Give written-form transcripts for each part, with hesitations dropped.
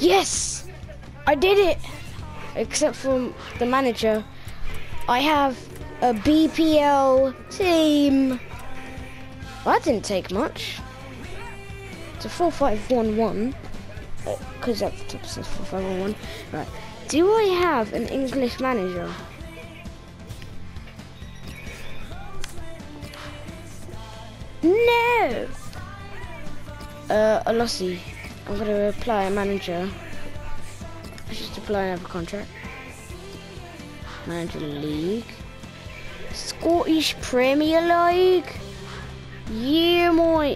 Yes! I did it! Except for the manager. I have a BPL team. Well, that didn't take much. It's a 4-5-1-1. Because at the top says 4-5-1-1. Right. Do I have an English manager? No! Olossi. I'm gonna apply a manager. Let's just apply another contract. Manager League. Scottish Premier League. Yeah, boy.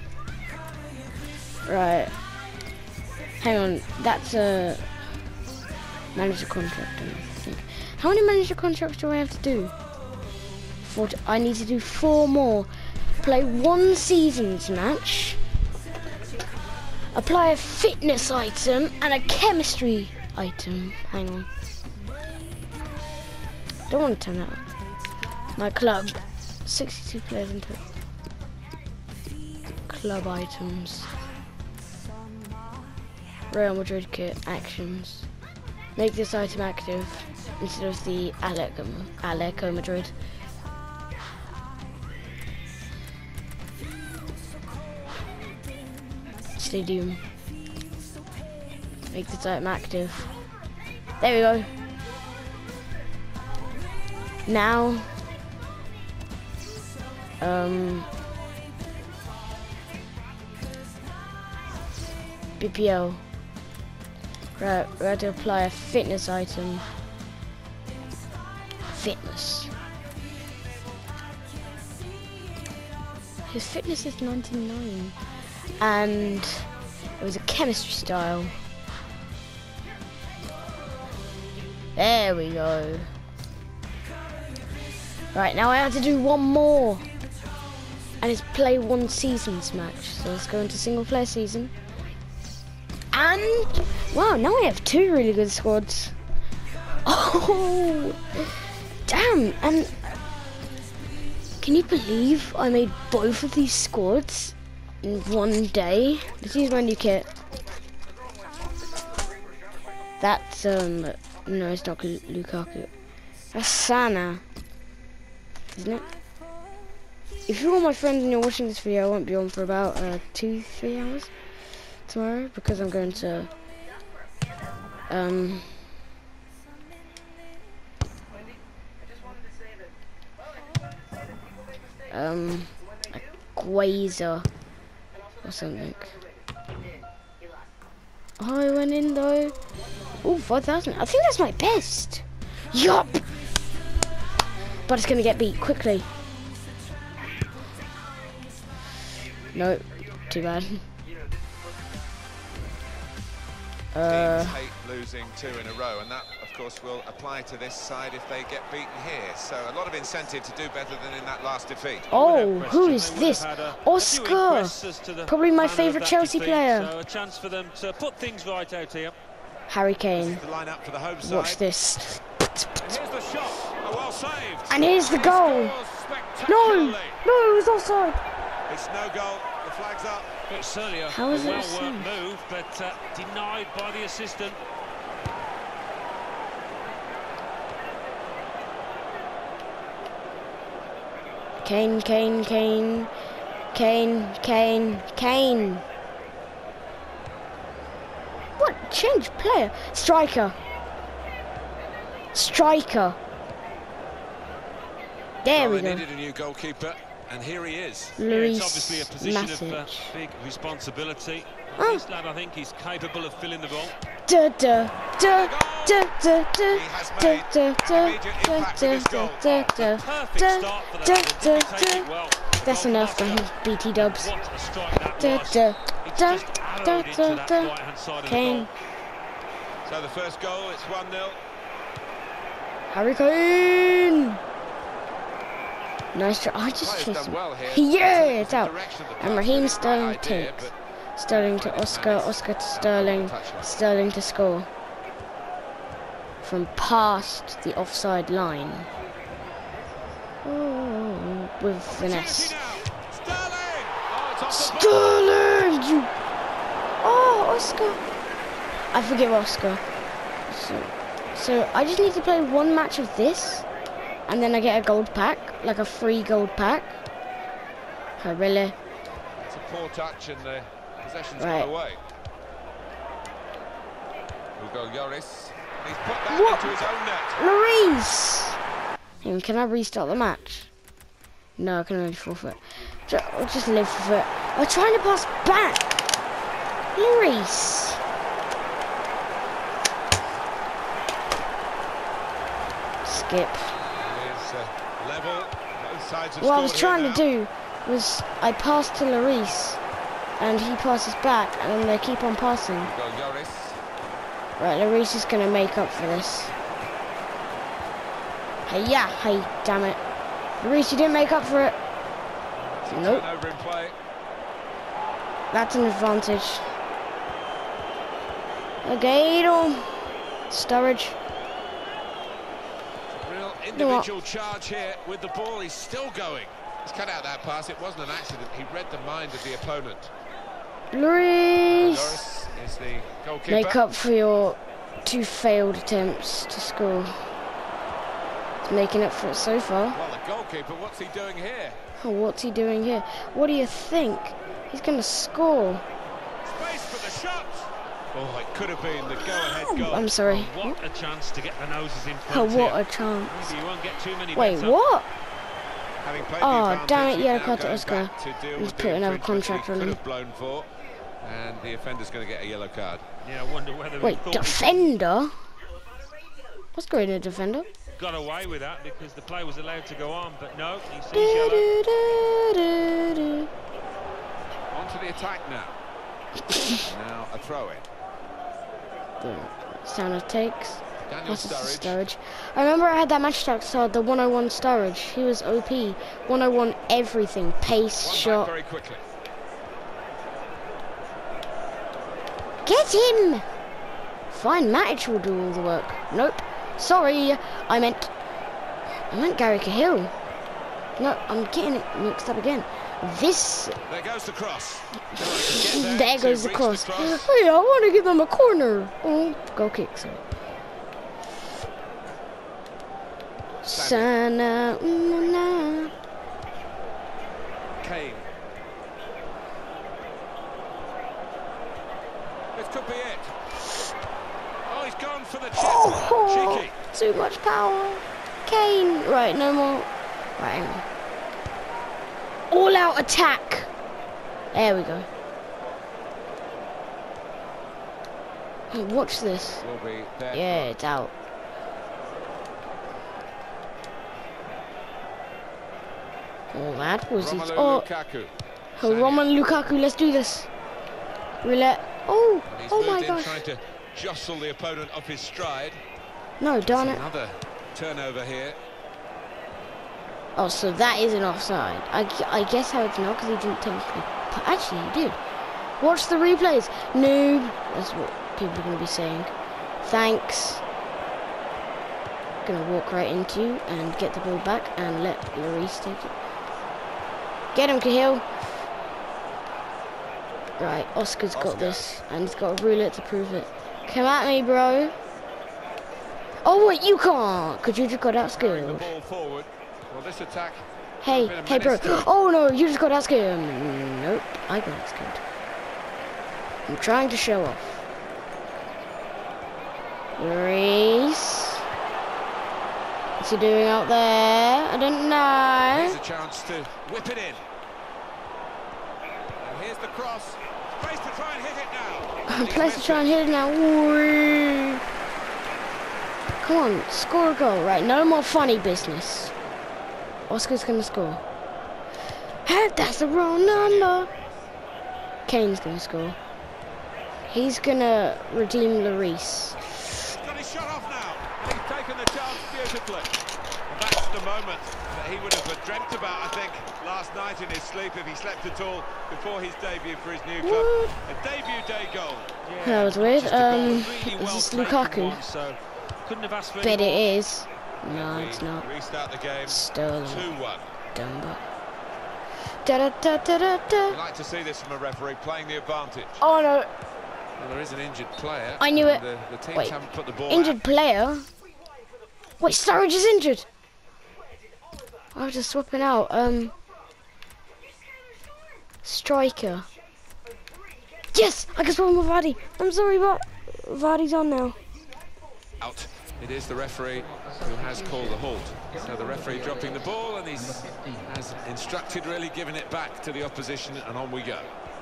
Right. Hang on. That's a manager contract, I think. How many manager contracts do I have to do? I need to do 4 more. Play 1 seasons match. Apply a fitness item and a chemistry item. Hang on. Don't want to turn that on. My club. 62 players in total. Club items. Real Madrid kit. Actions. Make this item active instead of the Atletico Madrid. Stadium. Make this item active. There we go. Now, BPL. Right, we have to apply a fitness item. Fitness. His fitness is 99. And it was a chemistry style. There we go. Right, now I have to do 1 more. And it's play 1 seasons match. So let's go into single player season. And wow, now I have 2 really good squads. Oh damn, and can you believe I made both of these squads in 1 day? Let's use my new kit. That's no, it's not Lukaku. That's Sana, isn't it? If you're all my friends and you're watching this video, I won't be on for about 2-3 hours tomorrow because I'm going to Quasar or something. Oh, I went in though. Oh, 5,000. I think that's my best. Yup. But it's gonna get beat quickly. Nope. Too bad. Teams hate losing 2 in a row, and that, of course, will apply to this side if they get beaten here. So a lot of incentive to do better than in that last defeat. Oh, who is this? Oscar, probably my favourite Chelsea player. So a chance for them to put things right out here. Harry Kane. The lineup for the home side. Watch this. Here's the shot. Oh, well saved. And here's the goal. No, no, it was offside. It's no goal. The flag's up. It's certainly a How is it well-worked move, but denied by the assistant. Kane, Kane, Kane, Kane, Kane, Kane. What? Change player. Striker. Striker. There we They go. needed a new goalkeeper, and here he is. Luis It's obviously a position of Matic. big responsibility. Oh. This lad, I think, he's capable of filling the role. Da da da da da da He has da made da an da immediate da impact da with his goal. da da Perfect da start for da that. da Didn't take it da. well. That's enough for his BT dubs. What a strike that Da was. da It's da just arrowed da into da that da. right-hand side of the Kane. goal. So the first goal, it's 1-0. Harry Kane. Nice try. I just Players chased done him. well here. Yeah, Taken it's the out. direction of the And pass. Raheem Right Sterling idea, takes. but Sterling to Oscar, Oscar to Sterling, Sterling to score. From past the offside line. Oh, with finesse. Chelsea now. Sterling! Oh, it's off the ball. Sterling! You... Oh, Oscar. I forgive Oscar. So I just need to play one match of this, and then I get a gold pack, like a free gold pack. Oh, really? It's a poor touch and the possession's Right. gone away. Hugo Lloris. He's put that What? into his own net. Lloris! Can I restart the match? No, I can only forfeit. I'll just live for it. I'm trying to pass back. Lloris. Skip. Here's level. Both sides have What I was scored trying to here do was I passed to Lloris, and he passes back, and then they keep on passing. now. Hugo Lloris. Right, Lloris is gonna make up for this. Hey, yeah, hey, damn it. Lloris, you didn't make up for it. Nope, Turnover in play. that's an advantage. Again, Sturridge. Real individual charge here with the ball. He's still going. He's cut out that pass. It wasn't an accident. He read the mind of the opponent. Lloris. Lloris is the goalkeeper. Make up for your 2 failed attempts to score. He's making up for it so far. Well, the goalkeeper, what's he doing here? Oh, what's he doing here? What do you think? He's gonna score. Space for the shot. Oh, it could have been the go-ahead goal. I'm sorry. Oh, what a chance to get the noses in Oh, front what here. a chance. Maybe you won't get too many Wait, better. what? Having played Oh, the advantage, damn it, he's yellow now card to going Oscar. back to deal He's with the put another infringement contract he on could him. have blown for, and the offender's going to get a yellow card. Yeah, I wonder whether Wait, he thought defender? What's going in a defender? he got away with that because the play was allowed to go on, but no, he sees Do, yellow. do, do, do, On to the attack now. Now a throw-in. do. Sound it takes. Daniel Passes to Sturridge. Sturridge. I remember I had that match tag card, the 101 Sturridge. He was OP. 101 everything. Pace, One shot. back very quickly. Get him! Fine, Matic will do all the work. Nope. Sorry, I meant Gary Cahill. No, I'm getting it mixed up again. This. There goes the cross. Trying to get There to goes the reach cross. cross. Hey, I want to give them a corner. Oh, goal kick, sorry. Sana una. Kane. This could be it. Oh, he's gone for the chip. Oh, Cheeky. too much power. Kane. Right, no more. Right, hang on. All out attack. There we go. Watch this. Will be there. Yeah, it's out. Oh, that was his. Romelu Oh, Lukaku. Roman Lukaku, let's do this. Roulette. Oh, And he's oh moved my in, gosh. trying to jostle the opponent off his stride. No, darn it. Another turnover here. Oh, so that is an offside. I guess how it's not because he didn't technically. Actually, he did. Watch the replays. Noob. That's what people are going to be saying. Thanks. Gonna walk right into you and get the ball back and let Lloris take it. Get him, Cahill. Right, Oscar's got this, and he's got a roulette to prove it. Come at me, bro. Oh wait, you can't, because you just got The outskilled. ball forward. Well, this attack. Hey, been a hey, bro. menace to- Oh no, you just got outskilled. Nope, I got outskilled. I'm trying to show off. Lloris. What's he doing out there? I don't know. Here's a chance to whip it in. And here's the cross. Space to try and hit it now. And he's Place to missed try and it. hit it now. Whee. Come on, score a goal. Right, no more funny business. Oscar's gonna score. Hey, that's the wrong number. Kane's gonna score. He's gonna redeem Lloris. He's got his shot off now. And he's taken the chance beautifully. And that's the moment that he would have dreamt about, I think, last night in his sleep, if he slept at all, before his debut for his new club. What? A debut day goal. Yeah, That was weird. just a goal, really Is well this taken Lukaku? one, so couldn't have asked for Bet any it more. is. No, We it's not. restart the game. Sterling. 2-1. Dumbo. Da da da da da We da. like to see this from a referee playing the advantage. Oh no. Well, there is an injured player. I knew it. The teams Wait, haven't put the ball injured out. player? Wait, Sturridge is injured. I was just swapping out. Striker. Yes, I can swap him with Vardy. I'm sorry, but Vardy's on now. Out. It is the referee who has called the halt. So the referee dropping the ball, and he's as instructed, really giving it back to the opposition, and on we go.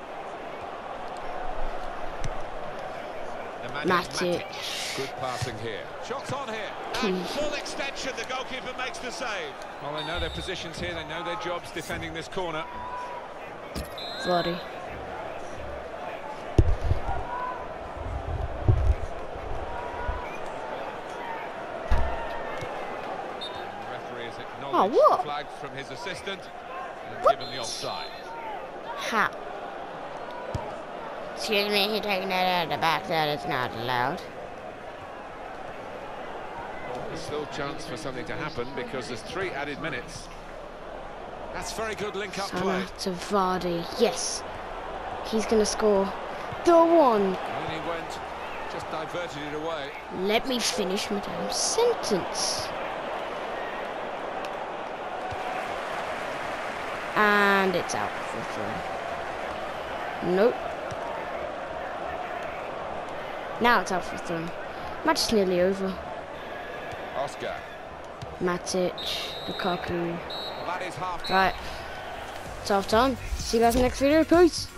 Matic. Good passing here. Shots on here. And full extension. The goalkeeper makes the save. Well, they know their positions here. They know their jobs defending this corner. Vardy. The referee has Oh, acknowledged what? the flag from his assistant and What? given the offside. How? Excuse me, he taking that out of the back. That is not allowed. There's still chance for something to happen because there's 3 added minutes. That's very good link-up play. Salah to Vardy. Yes. He's going to score the one. And he went, just diverted it away. Let me finish my damn sentence. And it's out for a throw. Nope. Now it's out for a throw. Match is nearly over. Oscar. Matic, Lukaku. Well, that is half time. Right. It's half time. See you guys in the next video. Peace.